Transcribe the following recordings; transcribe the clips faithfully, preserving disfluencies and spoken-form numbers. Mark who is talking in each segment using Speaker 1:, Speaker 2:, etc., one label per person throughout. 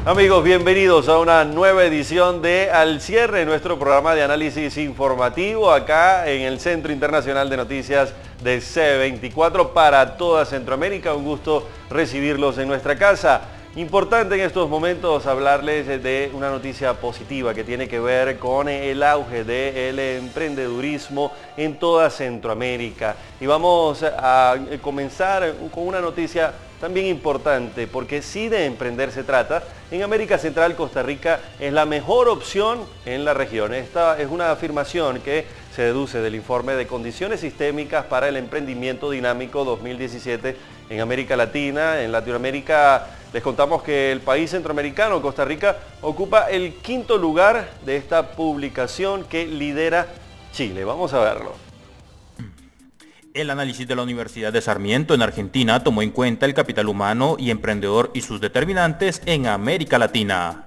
Speaker 1: Amigos, bienvenidos a una nueva edición de Al Cierre, nuestro programa de análisis informativo acá en el Centro Internacional de Noticias de C veinticuatro para toda Centroamérica. Un gusto recibirlos en nuestra casa. Importante en estos momentos hablarles de una noticia positiva que tiene que ver con el auge del emprendedurismo en toda Centroamérica. Y vamos a comenzar con una noticia también importante, porque si de emprender se trata, en América Central Costa Rica es la mejor opción en la región. Esta es una afirmación que se deduce del informe de condiciones sistémicas para el emprendimiento dinámico dos mil diecisiete en América Latina. En Latinoamérica les contamos que el país centroamericano, Costa Rica, ocupa el quinto lugar de esta publicación que lidera Chile. Vamos a verlo.
Speaker 2: El análisis de la Universidad de Sarmiento en Argentina tomó en cuenta el capital humano y emprendedor y sus determinantes en América Latina.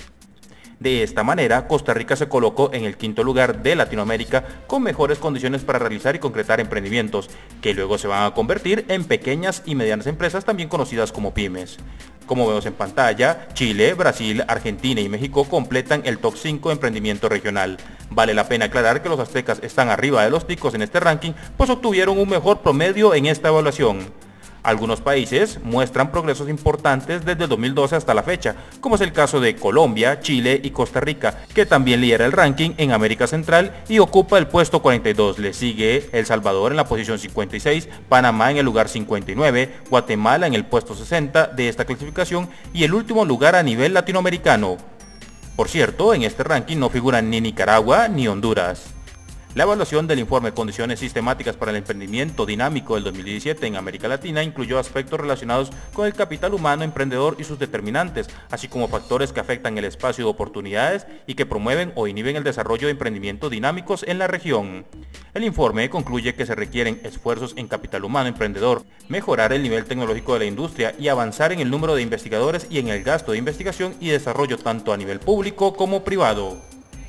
Speaker 2: De esta manera, Costa Rica se colocó en el quinto lugar de Latinoamérica con mejores condiciones para realizar y concretar emprendimientos, que luego se van a convertir en pequeñas y medianas empresas también conocidas como pymes. Como vemos en pantalla, Chile, Brasil, Argentina y México completan el top cinco de emprendimiento regional. Vale la pena aclarar que los aztecas están arriba de los ticos en este ranking, pues obtuvieron un mejor promedio en esta evaluación. Algunos países muestran progresos importantes desde el dos mil doce hasta la fecha, como es el caso de Colombia, Chile y Costa Rica, que también lidera el ranking en América Central y ocupa el puesto cuarenta y dos. Le sigue El Salvador en la posición cincuenta y seis, Panamá en el lugar cincuenta y nueve, Guatemala en el puesto sesenta de esta clasificación y el último lugar a nivel latinoamericano. Por cierto, en este ranking no figuran ni Nicaragua ni Honduras. La evaluación del informe Condiciones Sistemáticas para el Emprendimiento Dinámico del dos mil diecisiete en América Latina incluyó aspectos relacionados con el capital humano emprendedor y sus determinantes, así como factores que afectan el espacio de oportunidades y que promueven o inhiben el desarrollo de emprendimientos dinámicos en la región. El informe concluye que se requieren esfuerzos en capital humano emprendedor, mejorar el nivel tecnológico de la industria y avanzar en el número de investigadores y en el gasto de investigación y desarrollo tanto a nivel público como privado.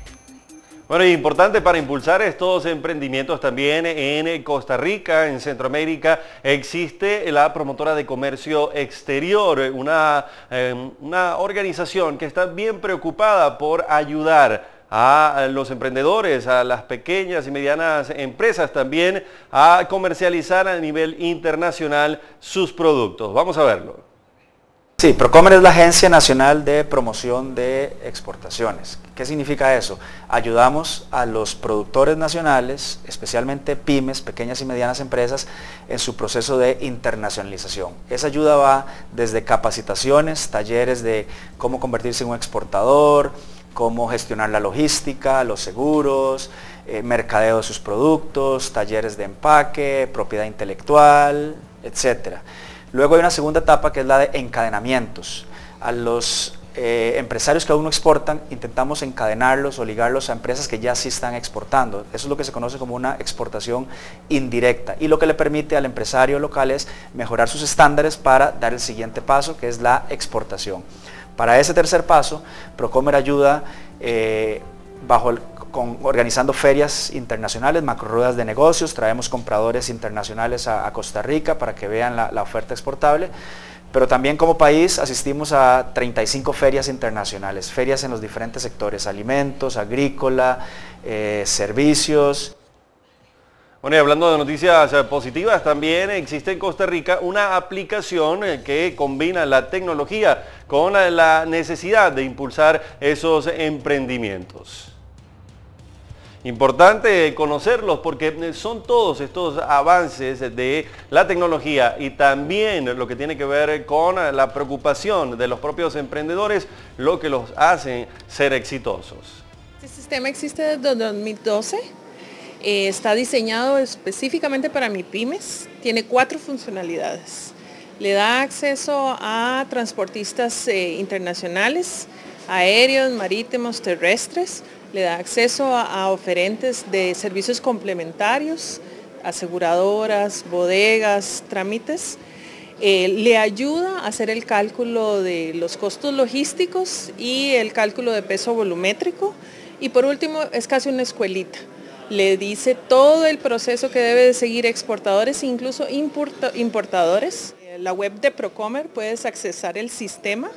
Speaker 1: Bueno, y importante para impulsar estos emprendimientos también en Costa Rica, en Centroamérica, existe la promotora de comercio exterior, una, eh, una organización que está bien preocupada por ayudar a los emprendedores, a las pequeñas y medianas empresas también a comercializar a nivel internacional sus productos. Vamos a verlo.
Speaker 3: Sí, Procomer es la Agencia Nacional de Promoción de Exportaciones. ¿Qué significa eso? Ayudamos a los productores nacionales, especialmente pymes, pequeñas y medianas empresas, en su proceso de internacionalización. Esa ayuda va desde capacitaciones, talleres de cómo convertirse en un exportador, cómo gestionar la logística, los seguros, eh, mercadeo de sus productos, talleres de empaque, propiedad intelectual, etcétera. Luego hay una segunda etapa que es la de encadenamientos. A los eh, empresarios que aún no exportan, intentamos encadenarlos o ligarlos a empresas que ya sí están exportando. Eso es lo que se conoce como una exportación indirecta y lo que le permite al empresario local es mejorar sus estándares para dar el siguiente paso, que es la exportación. Para ese tercer paso, Procomer ayuda eh, bajo el Con, organizando ferias internacionales, macroruedas de negocios, traemos compradores internacionales a, a Costa Rica para que vean la, la oferta exportable, pero también como país asistimos a treinta y cinco ferias internacionales, ferias en los diferentes sectores, alimentos, agrícola, eh, servicios.
Speaker 1: Bueno, y hablando de noticias positivas, también existe en Costa Rica una aplicación que combina la tecnología con la necesidad de impulsar esos emprendimientos. Importante conocerlos porque son todos estos avances de la tecnología y también lo que tiene que ver con la preocupación de los propios emprendedores lo que los hace ser exitosos.
Speaker 4: Este sistema existe desde dos mil doce, eh, está diseñado específicamente para MIPYMES, tiene cuatro funcionalidades. Le da acceso a transportistas eh, internacionales, aéreos, marítimos, terrestres. Le da acceso a, a oferentes de servicios complementarios, aseguradoras, bodegas, trámites. Eh, le ayuda a hacer el cálculo de los costos logísticos y el cálculo de peso volumétrico. Y por último, es casi una escuelita. Le dice todo el proceso que debe de seguir exportadores e incluso importa, importadores. En la web de Procomer puedes accesar el sistema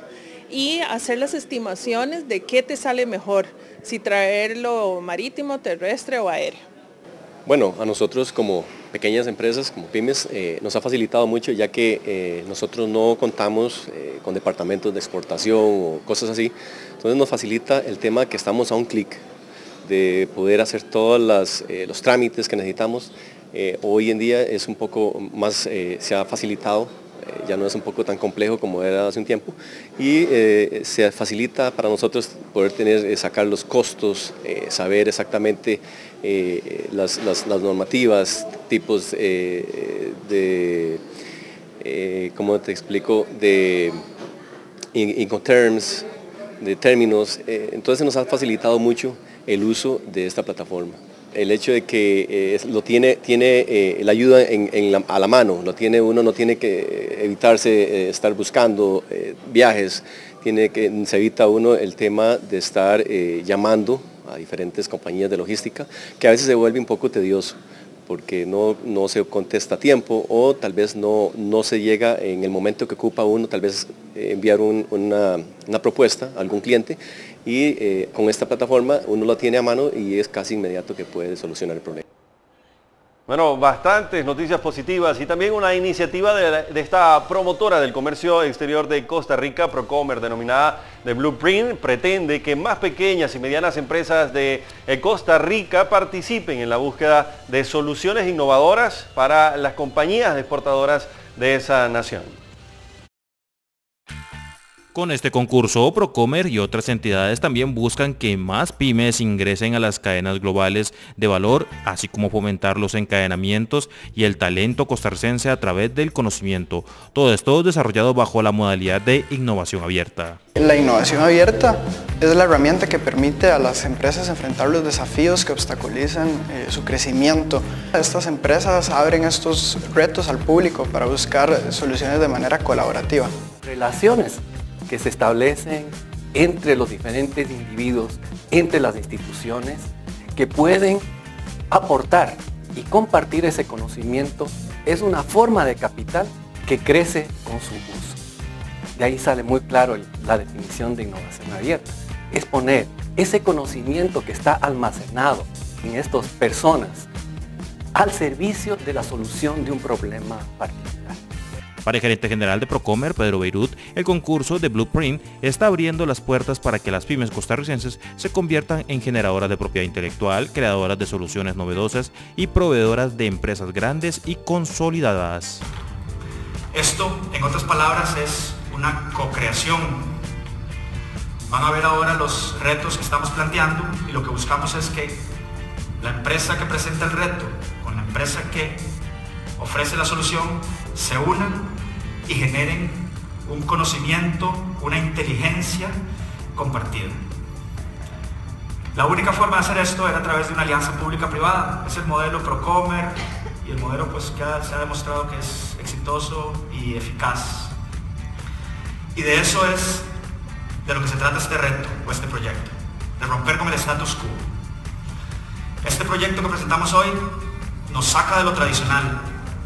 Speaker 4: y hacer las estimaciones de qué te sale mejor, si traerlo marítimo, terrestre o aéreo.
Speaker 5: Bueno, a nosotros como pequeñas empresas, como pymes, eh, nos ha facilitado mucho, ya que eh, nosotros no contamos eh, con departamentos de exportación o cosas así. Entonces nos facilita el tema que estamos a un clic de poder hacer todos las, eh, los trámites que necesitamos. Eh, hoy en día es un poco más, eh, se ha facilitado, eh, ya no es un poco tan complejo como era hace un tiempo, y eh, se facilita para nosotros poder tener, eh, sacar los costos, eh, saber exactamente eh, las, las, las normativas, tipos eh, de, eh, ¿cómo te explico?, de Incoterms, de términos. Eh, entonces nos ha facilitado mucho el uso de esta plataforma. El hecho de que eh, lo tiene, tiene eh, la ayuda en, en la, a la mano, lo tiene, uno no tiene que evitarse eh, estar buscando eh, viajes, tiene que, se evita uno el tema de estar eh, llamando a diferentes compañías de logística, que a veces se vuelve un poco tedioso, porque no, no se contesta a tiempo o tal vez no, no se llega en el momento que ocupa uno, tal vez eh, enviar un, una, una propuesta a algún cliente, y eh, con esta plataforma uno la tiene a mano y es casi inmediato que puede solucionar el problema.
Speaker 1: Bueno, bastantes noticias positivas y también una iniciativa de, de esta promotora del comercio exterior de Costa Rica, Procomer, denominada The Blueprint, pretende que más pequeñas y medianas empresas de Costa Rica participen en la búsqueda de soluciones innovadoras para las compañías exportadoras de esa nación.
Speaker 2: Con este concurso, Procomer y otras entidades también buscan que más pymes ingresen a las cadenas globales de valor, así como fomentar los encadenamientos y el talento costarricense a través del conocimiento. Todo esto desarrollado bajo la modalidad de innovación abierta.
Speaker 6: La innovación abierta es la herramienta que permite a las empresas enfrentar los desafíos que obstaculizan eh, su crecimiento. Estas empresas abren estos retos al público para buscar soluciones de manera colaborativa.
Speaker 7: Relaciones que se establecen entre los diferentes individuos, entre las instituciones, que pueden aportar y compartir ese conocimiento, es una forma de capital que crece con su uso. De ahí sale muy claro la definición de innovación abierta. Es poner ese conocimiento que está almacenado en estas personas al servicio de la solución de un problema particular.
Speaker 2: Para el gerente general de Procomer, Pedro Beirut, el concurso de Blueprint está abriendo las puertas para que las pymes costarricenses se conviertan en generadoras de propiedad intelectual, creadoras de soluciones novedosas y proveedoras de empresas grandes y consolidadas.
Speaker 8: Esto, en otras palabras, es una co-creación. Van a ver ahora los retos que estamos planteando y lo que buscamos es que la empresa que presenta el reto con la empresa que ofrece la solución se unan y generen un conocimiento, una inteligencia compartida. La única forma de hacer esto era a través de una alianza pública-privada. Es el modelo Procomer y el modelo pues, que se ha demostrado que es exitoso y eficaz. Y de eso es de lo que se trata este reto o este proyecto, de romper con el status quo. Este proyecto que presentamos hoy nos saca de lo tradicional,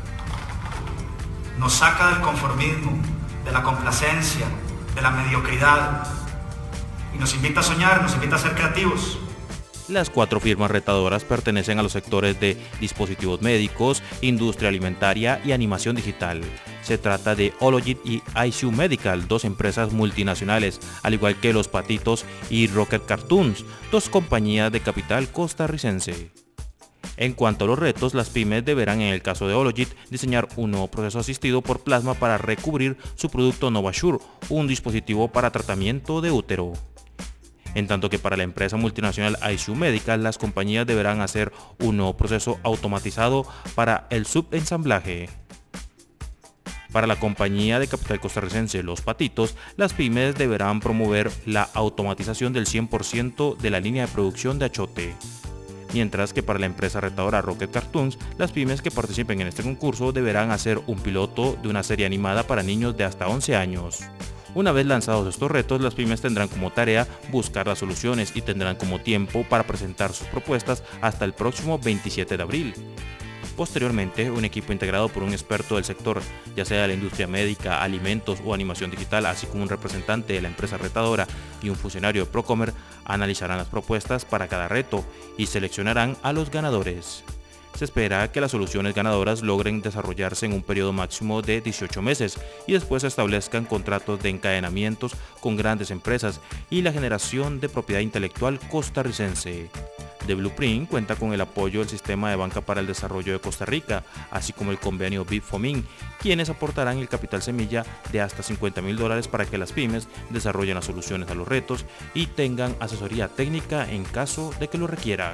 Speaker 8: nos saca del conformismo, de la complacencia, de la mediocridad y nos invita a soñar, nos invita a ser creativos.
Speaker 2: Las cuatro firmas retadoras pertenecen a los sectores de dispositivos médicos, industria alimentaria y animación digital. Se trata de Hologit y I C U Medical, dos empresas multinacionales, al igual que Los Patitos y Rocket Cartoons, dos compañías de capital costarricense. En cuanto a los retos, las pymes deberán, en el caso de Hologit, diseñar un nuevo proceso asistido por plasma para recubrir su producto NovaSure, un dispositivo para tratamiento de útero. En tanto que para la empresa multinacional I C U Medical, las compañías deberán hacer un nuevo proceso automatizado para el subensamblaje. Para la compañía de capital costarricense Los Patitos, las pymes deberán promover la automatización del cien por ciento de la línea de producción de achote. Mientras que para la empresa retadora Rocket Cartoons, las pymes que participen en este concurso deberán hacer un piloto de una serie animada para niños de hasta once años. Una vez lanzados estos retos, las pymes tendrán como tarea buscar las soluciones y tendrán como tiempo para presentar sus propuestas hasta el próximo veintisiete de abril. Posteriormente, un equipo integrado por un experto del sector, ya sea de la industria médica, alimentos o animación digital, así como un representante de la empresa retadora y un funcionario de Procomer, analizarán las propuestas para cada reto y seleccionarán a los ganadores. Se espera que las soluciones ganadoras logren desarrollarse en un periodo máximo de dieciocho meses y después se establezcan contratos de encadenamientos con grandes empresas y la generación de propiedad intelectual costarricense. The Blueprint cuenta con el apoyo del Sistema de Banca para el Desarrollo de Costa Rica, así como el convenio BID-FOMIN, quienes aportarán el capital semilla de hasta cincuenta mil dólares para que las pymes desarrollen las soluciones a los retos y tengan asesoría técnica en caso de que lo requieran.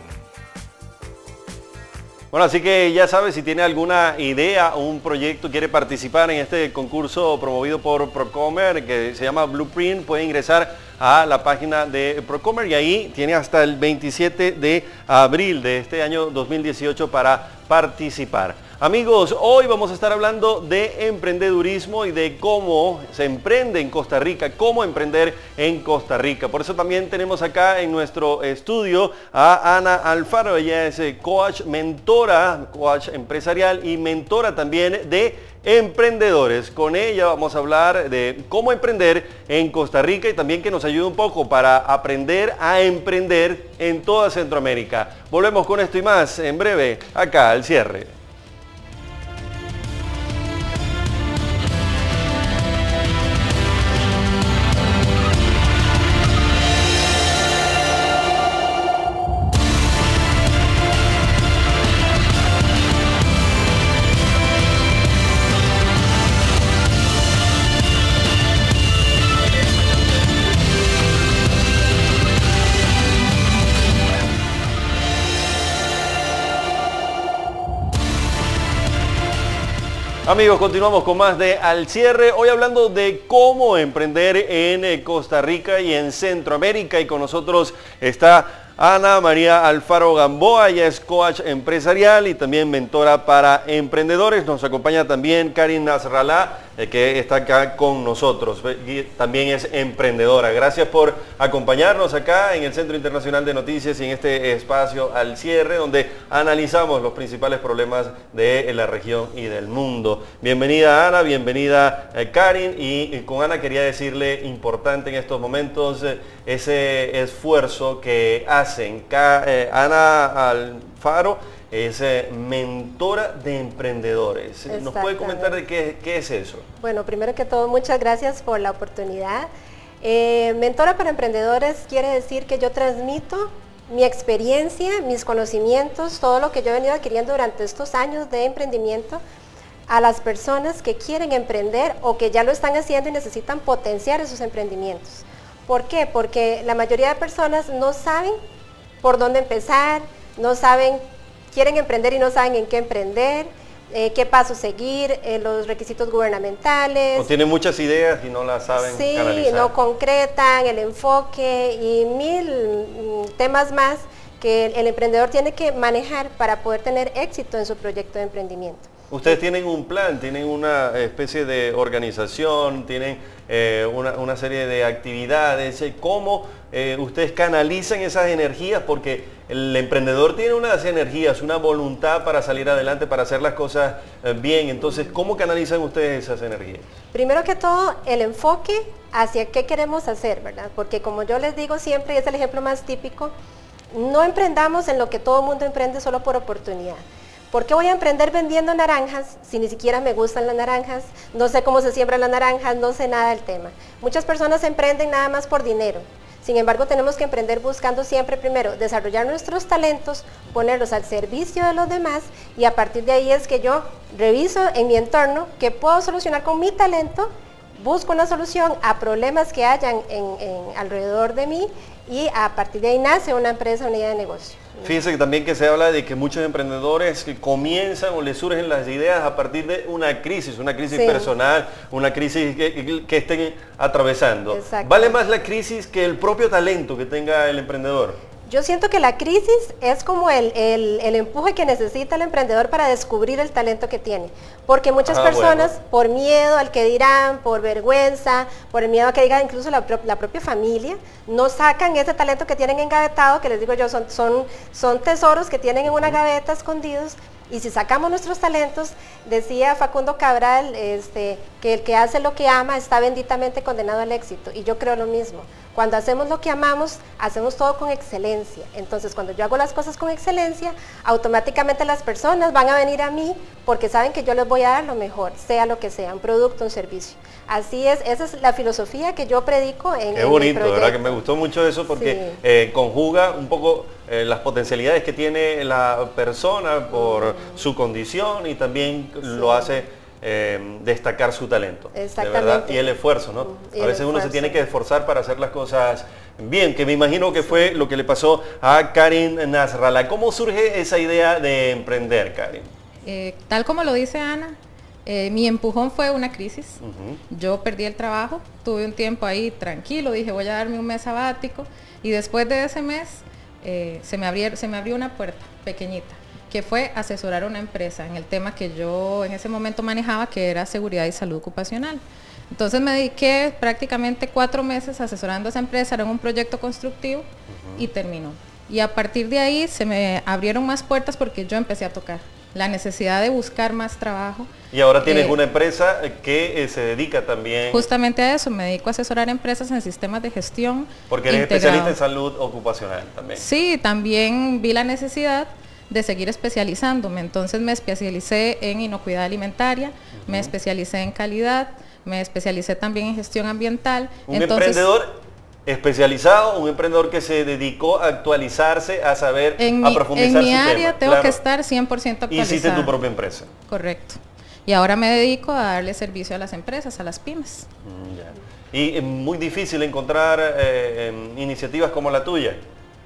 Speaker 1: Bueno, así que ya sabe, si tiene alguna idea o un proyecto, quiere participar en este concurso promovido por Procomer, que se llama Blueprint, puede ingresar a la página de Procomer y ahí tiene hasta el veintisiete de abril de este año dos mil dieciocho para participar. Amigos, hoy vamos a estar hablando de emprendedurismo y de cómo se emprende en Costa Rica, cómo emprender en Costa Rica. Por eso también tenemos acá en nuestro estudio a Ana Alfaro. Ella es coach, mentora, coach empresarial y mentora también de emprendedores. Con ella vamos a hablar de cómo emprender en Costa Rica y también que nos ayude un poco para aprender a emprender en toda Centroamérica. Volvemos con esto y más en breve, acá al cierre. Amigos, continuamos con más de Al Cierre, hoy hablando de cómo emprender en Costa Rica y en Centroamérica, y con nosotros está Ana María Alfaro Gamboa. Ella es coach empresarial y también mentora para emprendedores. Nos acompaña también Karin Nasrallah, eh, que está acá con nosotros, y también es emprendedora. Gracias por acompañarnos acá en el Centro Internacional de Noticias y en este espacio Al Cierre, donde analizamos los principales problemas de la región y del mundo. Bienvenida Ana, bienvenida eh, Karin, y, y con Ana quería decirle, importante en estos momentos, eh, ese esfuerzo que hacen. Eh, Ana Alfaro es eh, mentora de emprendedores. ¿Nos puede comentar de qué, qué es eso?
Speaker 9: Bueno, primero que todo, muchas gracias por la oportunidad. Eh, mentora para emprendedores quiere decir que yo transmito mi experiencia, mis conocimientos, todo lo que yo he venido adquiriendo durante estos años de emprendimiento a las personas que quieren emprender o que ya lo están haciendo y necesitan potenciar esos emprendimientos. ¿Por qué? Porque la mayoría de personas no saben por dónde empezar, no saben, quieren emprender y no saben en qué emprender, eh, qué pasos seguir, eh, los requisitos gubernamentales.
Speaker 1: O tienen muchas ideas y no las saben
Speaker 9: sí,
Speaker 1: canalizar.
Speaker 9: No concretan el enfoque y mil temas más que el, el emprendedor tiene que manejar para poder tener éxito en su proyecto de emprendimiento.
Speaker 1: Ustedes tienen un plan, tienen una especie de organización, tienen eh, una, una serie de actividades. ¿Cómo eh, ustedes canalizan esas energías? Porque el emprendedor tiene unas energías, una voluntad para salir adelante, para hacer las cosas eh, bien. Entonces, ¿cómo canalizan ustedes esas energías?
Speaker 9: Primero que todo, el enfoque hacia qué queremos hacer, ¿verdad? Porque como yo les digo siempre, y es el ejemplo más típico, no emprendamos en lo que todo el mundo emprende solo por oportunidad. ¿Por qué voy a emprender vendiendo naranjas si ni siquiera me gustan las naranjas? No sé cómo se siembran las naranjas, no sé nada del tema. Muchas personas emprenden nada más por dinero. Sin embargo, tenemos que emprender buscando siempre primero desarrollar nuestros talentos, ponerlos al servicio de los demás, y a partir de ahí es que yo reviso en mi entorno qué puedo solucionar con mi talento, busco una solución a problemas que hayan en, en, alrededor de mí, y a partir de ahí nace una empresa, una idea de negocio.
Speaker 1: Fíjense que también que se habla de que muchos emprendedores que comienzan o les surgen las ideas a partir de una crisis, una crisis sí. personal, una crisis que, que estén atravesando. Exacto. ¿Vale más la crisis que el propio talento que tenga el emprendedor?
Speaker 9: Yo siento que la crisis es como el, el, el empuje que necesita el emprendedor para descubrir el talento que tiene. Porque muchas ah, personas, bueno. por miedo al que dirán, por vergüenza, por el miedo a que digan incluso la, la propia familia, no sacan ese talento que tienen engavetado, que les digo yo, son, son, son tesoros que tienen en una gaveta escondidos, Y si sacamos nuestros talentos, decía Facundo Cabral, este, que el que hace lo que ama está benditamente condenado al éxito. Y yo creo lo mismo. Cuando hacemos lo que amamos, hacemos todo con excelencia. Entonces, cuando yo hago las cosas con excelencia, automáticamente las personas van a venir a mí porque saben que yo les voy a dar lo mejor, sea lo que sea, un producto, un servicio. Así es, esa es la filosofía que yo predico en,
Speaker 1: Qué
Speaker 9: en
Speaker 1: bonito,
Speaker 9: mi
Speaker 1: de verdad que me gustó mucho eso porque
Speaker 9: sí.
Speaker 1: eh, conjuga un poco eh, las potencialidades que tiene la persona por mm. su condición y también sí. lo hace Eh, destacar su talento, de verdad, y el esfuerzo, ¿no?
Speaker 9: Y
Speaker 1: a veces
Speaker 9: esfuerzo.
Speaker 1: uno se tiene que esforzar para hacer las cosas bien, que me imagino que fue lo que le pasó a Karin Nasrallah. ¿Cómo surge esa idea de emprender, Karin?
Speaker 10: Eh, tal como lo dice Ana, eh, mi empujón fue una crisis. Uh-huh. Yo perdí el trabajo, tuve un tiempo ahí tranquilo, dije voy a darme un mes sabático y después de ese mes eh, se, me abrió, se me abrió una puerta pequeñita, que fue asesorar a una empresa en el tema que yo en ese momento manejaba, que era seguridad y salud ocupacional. Entonces me dediqué prácticamente cuatro meses asesorando a esa empresa, era un proyecto constructivo uh-huh. y terminó. Y a partir de ahí se me abrieron más puertas porque yo empecé a tocar la necesidad de buscar más trabajo.
Speaker 1: Y ahora tienes
Speaker 10: eh,
Speaker 1: una empresa que eh, se dedica también...
Speaker 10: Justamente a eso, me dedico a asesorar empresas en sistemas de gestión.
Speaker 1: Porque eres
Speaker 10: integrado.
Speaker 1: especialista en salud ocupacional también.
Speaker 10: Sí, también vi la necesidad de seguir especializándome, entonces me especialicé en inocuidad alimentaria, uh-huh. me especialicé en calidad, me especialicé también en gestión ambiental.
Speaker 1: Un
Speaker 10: entonces,
Speaker 1: emprendedor especializado, un emprendedor que se dedicó a actualizarse, a saber,
Speaker 10: en
Speaker 1: a
Speaker 10: mi,
Speaker 1: profundizar
Speaker 10: en mi
Speaker 1: su
Speaker 10: área
Speaker 1: tema.
Speaker 10: tengo
Speaker 1: Claro.
Speaker 10: que estar cien por ciento actualizada.
Speaker 1: Hiciste tu propia empresa.
Speaker 10: Correcto. Y ahora me dedico a darle servicio a las empresas, a las pymes.
Speaker 1: Mm, ya. Y es muy difícil encontrar eh, iniciativas como la tuya.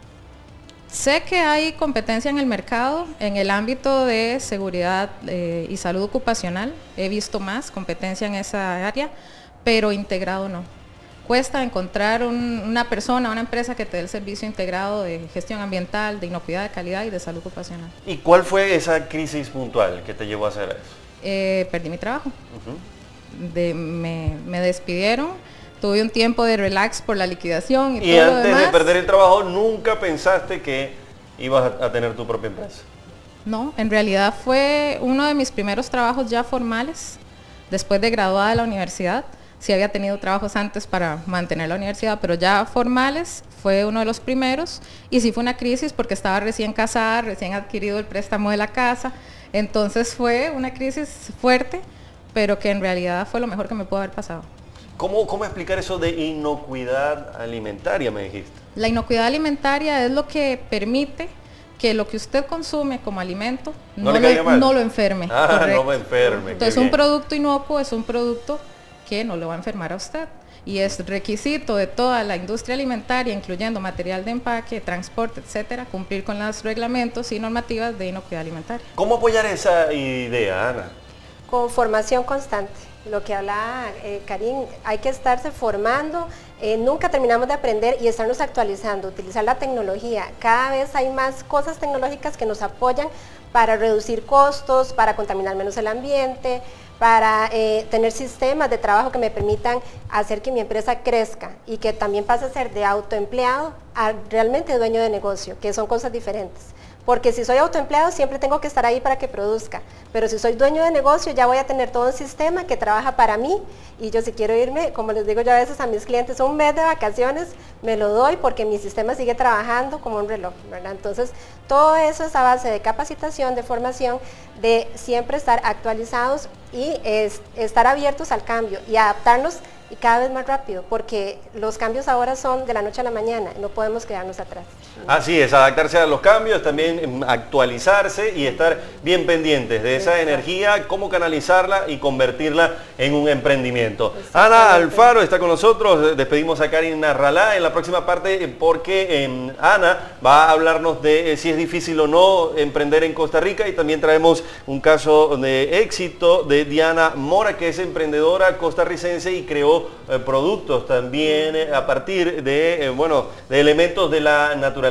Speaker 10: Sé que hay competencia en el mercado, en el ámbito de seguridad eh, y salud ocupacional. He visto más competencia en esa área, pero integrado no. Cuesta encontrar un, una persona, una empresa que te dé el servicio integrado de gestión ambiental, de inocuidad, de calidad y de salud ocupacional.
Speaker 1: ¿Y cuál fue esa crisis puntual que te llevó a hacer eso?
Speaker 10: Eh, perdí mi trabajo.
Speaker 1: Uh-huh.
Speaker 10: de, me, me despidieron. Tuve un tiempo de relax por la liquidación y,
Speaker 1: y
Speaker 10: todo lo
Speaker 1: antes
Speaker 10: demás.
Speaker 1: de perder el trabajo, ¿nunca pensaste que ibas a, a tener tu propia empresa?
Speaker 10: No, en realidad fue uno de mis primeros trabajos ya formales, después de graduada de la universidad. Sí había tenido trabajos antes para mantener la universidad, pero ya formales fue uno de los primeros. Y sí fue una crisis porque estaba recién casada, recién adquirido el préstamo de la casa. Entonces fue una crisis fuerte, pero que en realidad fue lo mejor que me pudo haber pasado.
Speaker 1: ¿Cómo, ¿Cómo explicar eso de inocuidad alimentaria, me dijiste?
Speaker 10: La inocuidad alimentaria es lo que permite que lo que usted consume como alimento
Speaker 1: no,
Speaker 10: no,
Speaker 1: le
Speaker 10: lo,
Speaker 1: mal.
Speaker 10: no lo enferme.
Speaker 1: Ah,
Speaker 10: correcto.
Speaker 1: no me enferme.
Speaker 10: Entonces un producto inocuo es un producto que no lo va a enfermar a usted. Y es requisito de toda la industria alimentaria, incluyendo material de empaque, transporte, etcétera, cumplir con los reglamentos y normativas de inocuidad alimentaria.
Speaker 1: ¿Cómo apoyar esa idea, Ana?
Speaker 9: Con formación constante. Lo que hablaba eh, Karin, hay que estarse formando, eh, nunca terminamos de aprender y estarnos actualizando, utilizar la tecnología. Cada vez hay más cosas tecnológicas que nos apoyan para reducir costos, para contaminar menos el ambiente, para eh, tener sistemas de trabajo que me permitan hacer que mi empresa crezca y que también pase a ser de autoempleado a realmente dueño de negocio, que son cosas diferentes. Porque si soy autoempleado siempre tengo que estar ahí para que produzca, pero si soy dueño de negocio ya voy a tener todo un sistema que trabaja para mí y yo si quiero irme, como les digo yo a veces a mis clientes, un mes de vacaciones me lo doy porque mi sistema sigue trabajando como un reloj, ¿verdad? Entonces todo eso es a base de capacitación, de formación, de siempre estar actualizados y es, estar abiertos al cambio y adaptarnos y cada vez más rápido, porque los cambios ahora son de la noche a la mañana, no podemos quedarnos atrás.
Speaker 1: Así es, adaptarse a los cambios, también actualizarse y estar bien pendientes de esa energía, cómo canalizarla y convertirla en un emprendimiento. Ana Alfaro está con nosotros, despedimos a Karin Nasrallah en la próxima parte porque eh, Ana va a hablarnos de eh, si es difícil o no emprender en Costa Rica y también traemos un caso de éxito de Diana Mora, que es emprendedora costarricense y creó eh, productos también eh, a partir de, eh, bueno, de elementos de la naturaleza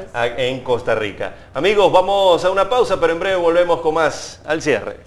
Speaker 1: en Costa Rica. Amigos, vamos a una pausa, pero en breve volvemos con más al cierre.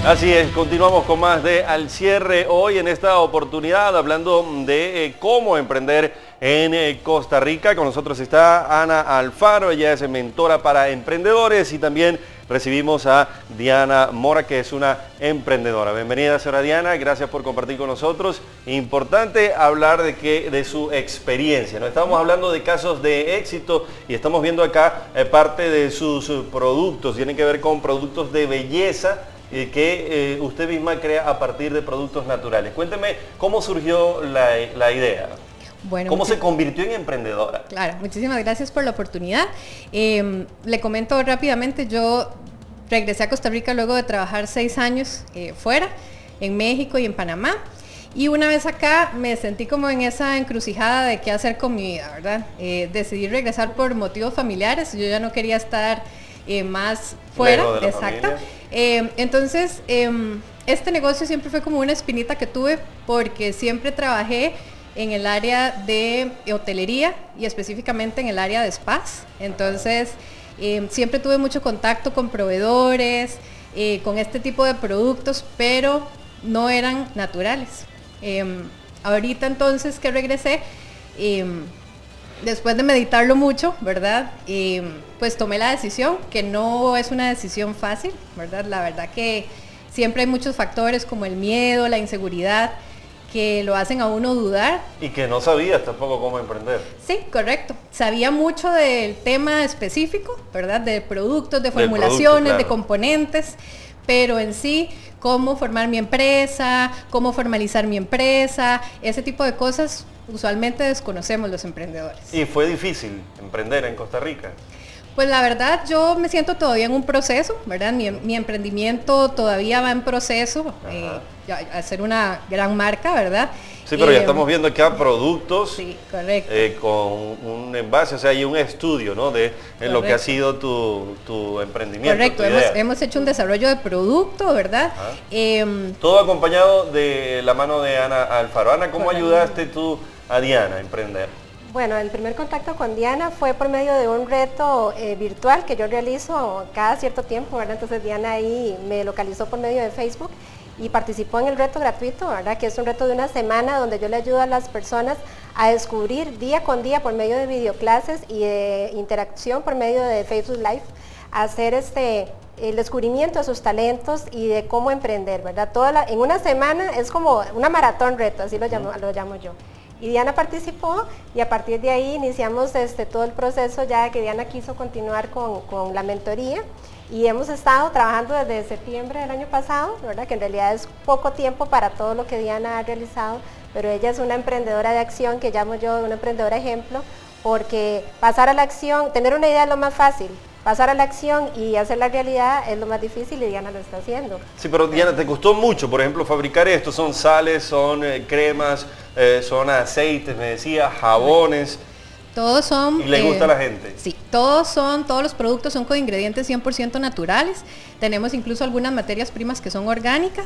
Speaker 1: Así es, continuamos con más de Al Cierre hoy en esta oportunidad hablando de eh, cómo emprender en eh, Costa Rica. Con nosotros está Ana Alfaro, ella es mentora para emprendedores, y también recibimos a Diana Mora, que es una emprendedora. Bienvenida, señora Diana, gracias por compartir con nosotros. Importante hablar de, que, de su experiencia, ¿no? Estamos hablando de casos de éxito y estamos viendo acá eh, parte de sus eh, productos, tienen que ver con productos de belleza que eh, usted misma crea a partir de productos naturales. Cuénteme cómo surgió la, la idea. Bueno, ¿cómo se convirtió en emprendedora?
Speaker 10: Claro, muchísimas gracias por la oportunidad. Eh, le comento rápidamente, yo regresé a Costa Rica luego de trabajar seis años eh, fuera, en México y en Panamá. Y una vez acá me sentí como en esa encrucijada de qué hacer con mi vida, ¿verdad? Eh, decidí regresar por motivos familiares, yo ya no quería estar eh, más fuera, exacto. Eh, entonces, eh, este negocio siempre fue como una espinita que tuve porque siempre trabajé en el área de hotelería y específicamente en el área de spas. Entonces, eh, siempre tuve mucho contacto con proveedores, eh, con este tipo de productos, pero no eran naturales. Eh, ahorita entonces que regresé, eh, después de meditarlo mucho, ¿verdad? Eh, pues tomé la decisión, que no es una decisión fácil, ¿verdad? La verdad que siempre hay muchos factores como el miedo, la inseguridad, que lo hacen a uno dudar.
Speaker 1: Y que no sabías tampoco cómo emprender.
Speaker 10: Sí, correcto. Sabía mucho del tema específico, ¿verdad? De productos, de formulaciones, producto, claro, de componentes, pero en sí, cómo formar mi empresa, cómo formalizar mi empresa, ese tipo de cosas usualmente desconocemos los emprendedores.
Speaker 1: ¿Y fue difícil emprender en Costa Rica?
Speaker 10: Pues la verdad, yo me siento todavía en un proceso, ¿verdad? Mi, mi emprendimiento todavía va en proceso, eh, a ser una gran marca, ¿verdad?
Speaker 1: Sí, pero
Speaker 10: eh,
Speaker 1: ya estamos viendo acá productos,
Speaker 10: sí, correcto,
Speaker 1: eh, con un envase, o sea, hay un estudio, ¿no? De en lo que ha sido tu, tu emprendimiento.
Speaker 10: Correcto, hemos, hemos hecho un desarrollo de producto, ¿verdad? Eh,
Speaker 1: Todo acompañado de la mano de Ana Alfaro. Ana, ¿cómo correcto. ayudaste tú a Diana a emprender?
Speaker 9: Bueno, el primer contacto con Diana fue por medio de un reto eh, virtual que yo realizo cada cierto tiempo, ¿verdad? Entonces Diana ahí me localizó por medio de Facebook y participó en el reto gratuito, ¿verdad? Que es un reto de una semana donde yo le ayudo a las personas a descubrir día con día por medio de videoclases y de interacción por medio de Facebook Live, a hacer este, el descubrimiento de sus talentos y de cómo emprender, ¿verdad? Toda la, en una semana es como una maratón reto, así lo llamo, lo llamo yo. Y Diana participó y a partir de ahí iniciamos este, todo el proceso, ya que Diana quiso continuar con, con la mentoría, y hemos estado trabajando desde septiembre del año pasado, ¿verdad? Que en realidad es poco tiempo para todo lo que Diana ha realizado, pero ella es una emprendedora de acción, que llamo yo una emprendedora ejemplo, porque pasar a la acción, tener una idea es lo más fácil, pasar a la acción y hacer la realidad es lo más difícil, y Diana lo está haciendo.
Speaker 1: Sí, pero Diana, ¿te costó mucho, por ejemplo, fabricar esto? Son sales, son eh, cremas, eh, son aceites, me decía, jabones.
Speaker 10: Todos son...
Speaker 1: ¿Y le gusta
Speaker 10: eh,
Speaker 1: a la gente?
Speaker 10: Sí, todos son, todos los productos son con ingredientes cien por ciento naturales. Tenemos incluso algunas materias primas que son orgánicas,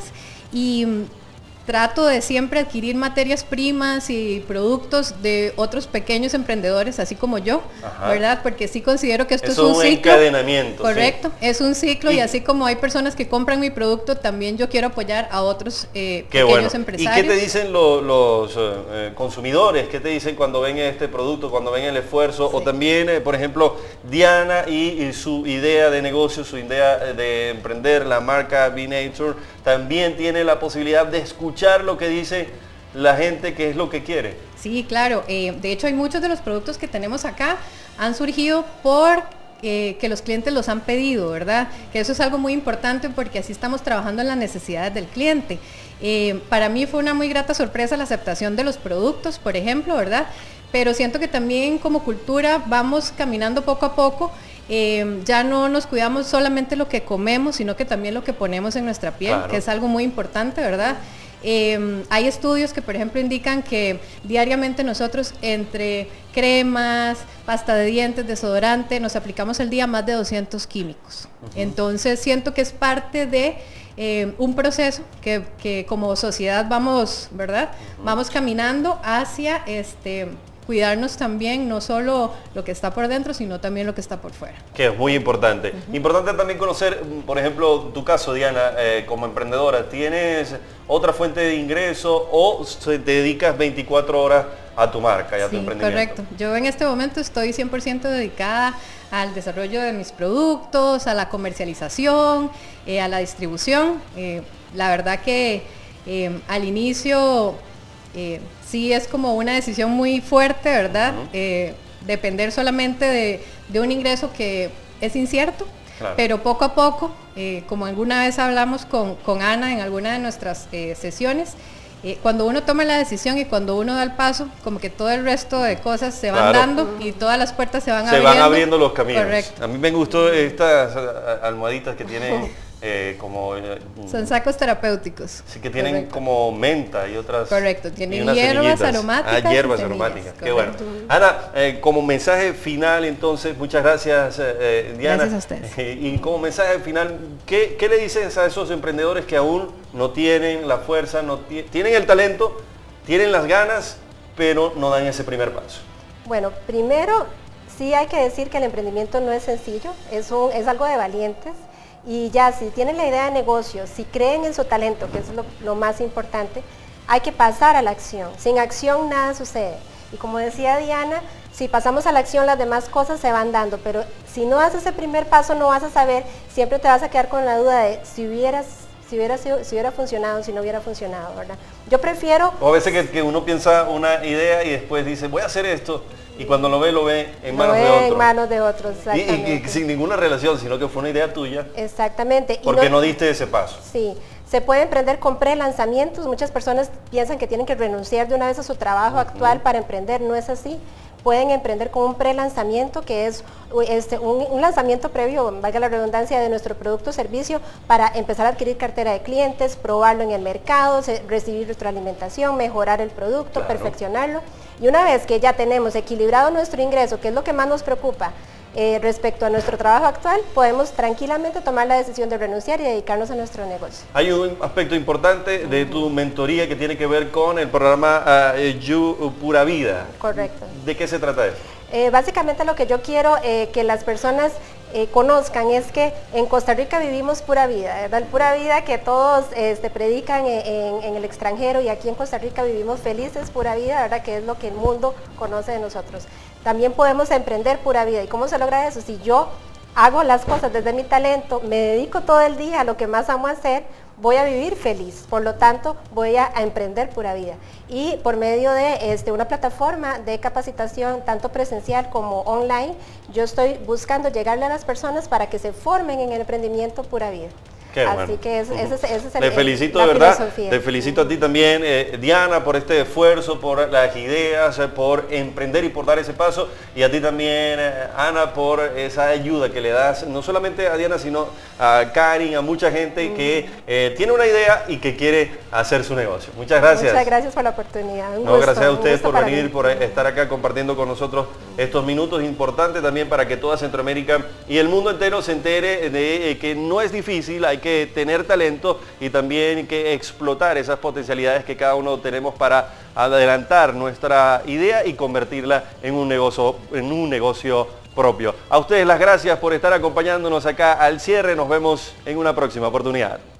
Speaker 10: y trato de siempre adquirir materias primas y productos de otros pequeños emprendedores, así como yo, ajá, ¿verdad? Porque sí considero que esto es, es un, un ciclo.
Speaker 1: encadenamiento.
Speaker 10: Correcto, sí, es un ciclo, y,
Speaker 1: y
Speaker 10: así como hay personas que compran mi producto, también yo quiero apoyar a otros eh, pequeños
Speaker 1: bueno.
Speaker 10: empresarios.
Speaker 1: ¿Y qué te dicen lo, los eh, consumidores? ¿Qué te dicen cuando ven este producto, cuando ven el esfuerzo? Sí. O también, eh, por ejemplo, Diana y, y su idea de negocio, su idea de emprender, la marca Be Nature, también tiene la posibilidad de escuchar lo que dice la gente, que es lo que quiere.
Speaker 10: Sí, claro. Eh, de hecho, hay muchos de los productos que tenemos acá han surgido por eh, que los clientes los han pedido, ¿verdad? Que eso es algo muy importante, porque así estamos trabajando en las necesidades del cliente. Eh, para mí fue una muy grata sorpresa la aceptación de los productos, por ejemplo, ¿verdad? Pero siento que también como cultura vamos caminando poco a poco. Eh, ya no nos cuidamos solamente lo que comemos, sino que también lo que ponemos en nuestra piel, claro, que es algo muy importante, ¿verdad? Eh, hay estudios que, por ejemplo, indican que diariamente nosotros, entre cremas, pasta de dientes, desodorante, nos aplicamos al día más de doscientos químicos. Uh-huh. Entonces siento que es parte de eh, un proceso que, que como sociedad vamos, ¿verdad? Uh-huh. Vamos caminando hacia este... cuidarnos también, no solo lo que está por dentro, sino también lo que está por fuera.
Speaker 1: Que es muy importante. Uh-huh. Importante también conocer, por ejemplo, tu caso, Diana, eh, como emprendedora, ¿tienes otra fuente de ingreso o te dedicas veinticuatro horas a tu marca y a
Speaker 10: sí,
Speaker 1: tu emprendimiento?
Speaker 10: Correcto. Yo en este momento estoy cien por ciento dedicada al desarrollo de mis productos, a la comercialización, eh, a la distribución. Eh, la verdad que eh, al inicio eh, sí es como una decisión muy fuerte, ¿verdad? Uh-huh. eh, depender solamente de, de un ingreso que es incierto, claro. Pero poco a poco, eh, como alguna vez hablamos con, con Ana en alguna de nuestras eh, sesiones, Eh, cuando uno toma la decisión y cuando uno da el paso, como que todo el resto de cosas se van claro. dando y todas las puertas se van
Speaker 1: se
Speaker 10: abriendo.
Speaker 1: Se van abriendo los caminos.
Speaker 10: Correcto.
Speaker 1: A mí me gustó estas almohaditas que tienen eh, como... Eh,
Speaker 10: Son sacos terapéuticos.
Speaker 1: Sí, que tienen
Speaker 10: correcto.
Speaker 1: Como menta y otras...
Speaker 10: Correcto, tienen hierbas aromáticas.
Speaker 1: Ah, hierbas aromáticas, qué bueno. Ana, eh, como mensaje final entonces, muchas gracias eh, Diana.
Speaker 10: Gracias a ustedes.
Speaker 1: Eh, y como mensaje final, ¿qué, qué le dices a esos emprendedores que aún no tienen la fuerza, no tienen el talento, tienen las ganas, pero no dan ese primer paso?
Speaker 9: Bueno, primero sí hay que decir que el emprendimiento no es sencillo, es, un, es algo de valientes. Y ya, si tienen la idea de negocio, si creen en su talento, que es lo, lo más importante, hay que pasar a la acción. Sin acción nada sucede. Y como decía Diana, si pasamos a la acción las demás cosas se van dando, pero si no haces ese primer paso no vas a saber, siempre te vas a quedar con la duda de si hubieras, si hubiera, sido, si hubiera funcionado, si no hubiera funcionado, ¿verdad? Yo prefiero...
Speaker 1: O a veces que, que uno piensa una idea y después dice, voy a hacer esto, y cuando lo ve, lo ve en manos
Speaker 9: lo ve
Speaker 1: de otros.
Speaker 9: en manos de otros,
Speaker 1: exactamente. Y, y, y sin ninguna relación, sino que fue una idea tuya.
Speaker 9: Exactamente.
Speaker 1: Porque
Speaker 9: y no,
Speaker 1: no diste ese paso.
Speaker 9: Sí. Se puede emprender con pre-lanzamientos. Muchas personas piensan que tienen que renunciar de una vez a su trabajo uh-huh. actual para emprender. No es así. Pueden emprender con un pre-lanzamiento, que es este, un, un lanzamiento previo, valga la redundancia, de nuestro producto o servicio para empezar a adquirir cartera de clientes, probarlo en el mercado, se, recibir retroalimentación, mejorar el producto, claro. perfeccionarlo. Y una vez que ya tenemos equilibrado nuestro ingreso, que es lo que más nos preocupa, Eh, respecto a nuestro trabajo actual, podemos tranquilamente tomar la decisión de renunciar y dedicarnos a nuestro negocio.
Speaker 1: Hay un aspecto importante de tu mentoría que tiene que ver con el programa uh, You Pura Vida.
Speaker 9: Correcto.
Speaker 1: ¿De qué se trata eso?
Speaker 9: Eh, básicamente lo que yo quiero eh, que las personas eh, conozcan es que en Costa Rica vivimos pura vida, ¿verdad? El pura vida que todos este, predican en, en, en el extranjero, y aquí en Costa Rica vivimos felices, pura vida, ¿verdad? Que es lo que el mundo conoce de nosotros. También podemos emprender pura vida. ¿Y cómo se logra eso? Si yo hago las cosas desde mi talento, me dedico todo el día a lo que más amo hacer, voy a vivir feliz. Por lo tanto, voy a, a emprender pura vida. Y por medio de este, una plataforma de capacitación, tanto presencial como online, yo estoy buscando llegarle a las personas para que se formen en el emprendimiento pura vida.
Speaker 1: Qué
Speaker 9: Así
Speaker 1: bueno.
Speaker 9: que es, ese, ese es el,
Speaker 1: Te felicito
Speaker 9: el,
Speaker 1: de verdad,
Speaker 9: filosofía.
Speaker 1: Te felicito a ti también, eh, Diana, por este esfuerzo, por las ideas, eh, por emprender y por dar ese paso, y a ti también, eh, Ana, por esa ayuda que le das, no solamente a Diana, sino a Karin, a mucha gente mm. que eh, tiene una idea y que quiere hacer su negocio. Muchas gracias.
Speaker 9: Muchas gracias por la oportunidad. Un
Speaker 1: no,
Speaker 9: gusto,
Speaker 1: gracias a ustedes por venir,
Speaker 9: mí.
Speaker 1: por estar acá compartiendo con nosotros estos minutos importantes también para que toda Centroamérica y el mundo entero se entere de eh, que no es difícil, hay que tener talento y también que explotar esas potencialidades que cada uno tenemos para adelantar nuestra idea y convertirla en un negocio, en un negocio propio. A ustedes las gracias por estar acompañándonos acá al cierre. Nos vemos en una próxima oportunidad.